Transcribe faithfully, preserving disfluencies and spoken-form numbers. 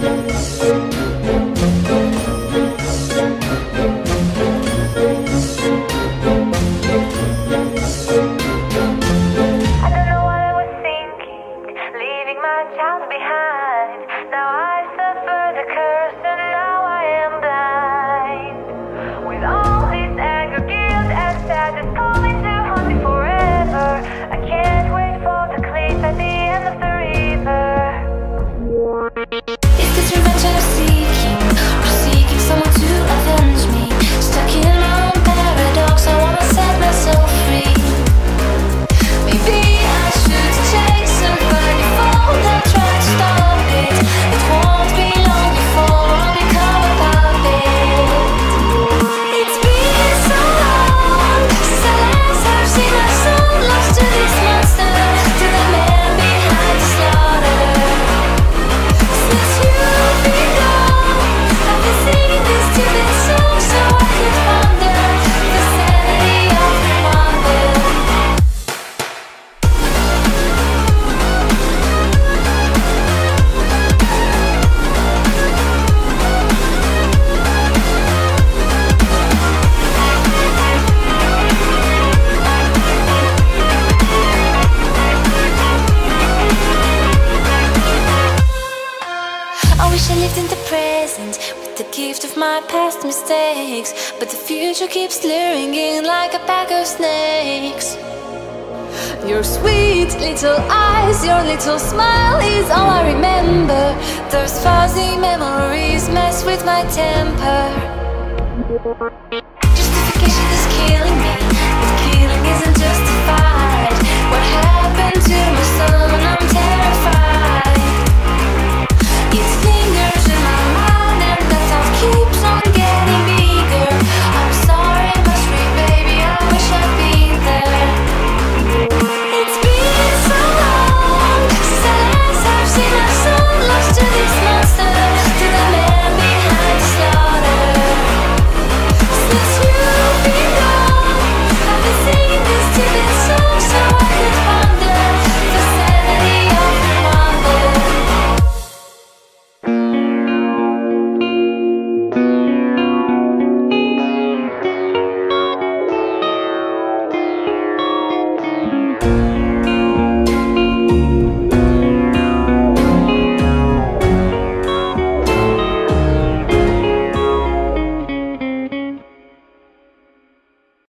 Past mistakes, but the future keeps luring in like a pack of snakes. Your sweet little eyes, your little smile is all I remember. Those fuzzy memories mess with my temper.